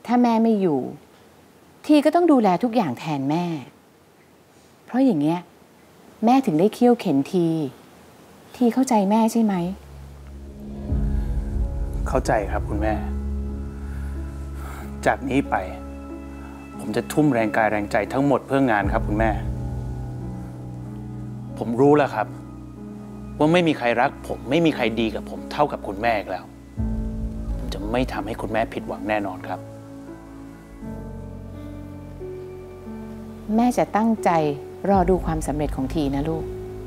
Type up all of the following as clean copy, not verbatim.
ถ้าแม่ไม่อยู่ทีก็ต้องดูแลทุกอย่างแทนแม่เพราะอย่างเงี้ยแม่ถึงได้เคี่ยวเข็นทีเข้าใจแม่ใช่ไหมเข้าใจครับคุณแม่จากนี้ไปผมจะทุ่มแรงกายแรงใจทั้งหมดเพื่องานครับคุณแม่ผมรู้แล้วครับว่าไม่มีใครรักผมไม่มีใครดีกับผมเท่ากับคุณแม่อีกแล้วผมจะไม่ทำให้คุณแม่ผิดหวังแน่นอนครับแม่จะตั้งใจรอดูความสำเร็จของทีนะลูก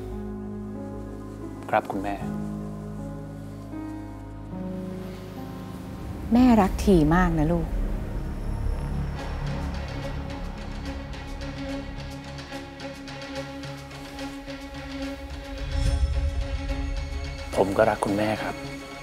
ครับคุณแม่แม่รักทีมากนะลูกผมก็รักคุณแม่ครับ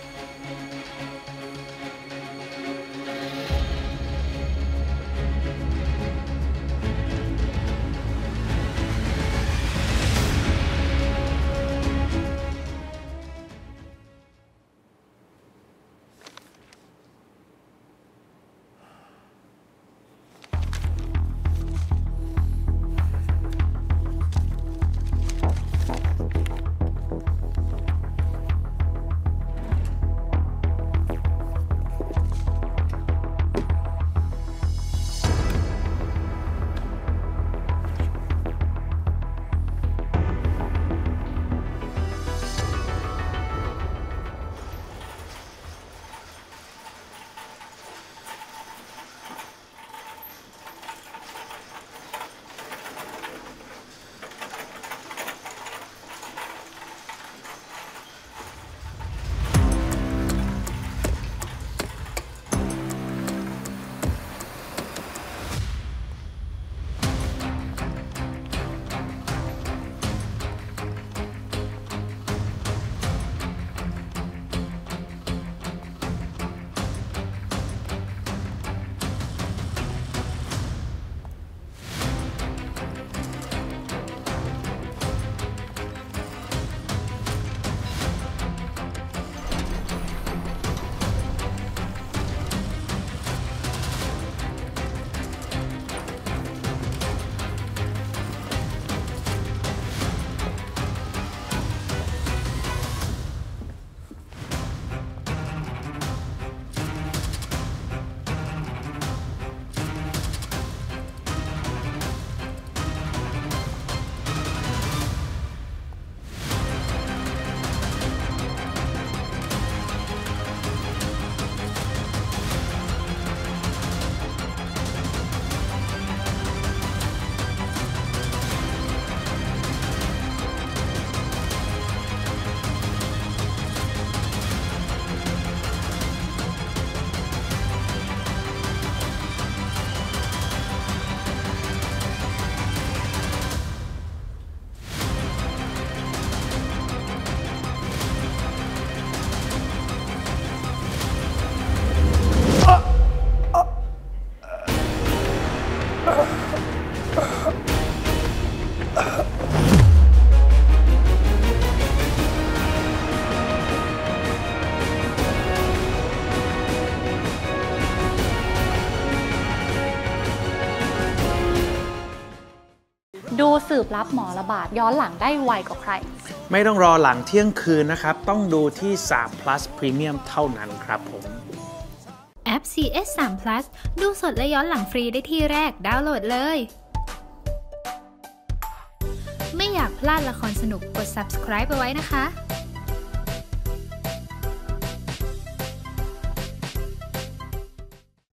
ดูสืบลับหมอระบาดย้อนหลังได้ไวกว่าใครไม่ต้องรอหลังเที่ยงคืนนะครับต้องดูที่3 plus Premium เท่านั้นครับผมแอป CS3 Plus ดูสดและย้อนหลังฟรีได้ที่แรกดาวน์โหลดเลยไม่อยากพลาดละครสนุกกด subscribe ไปไว้นะคะ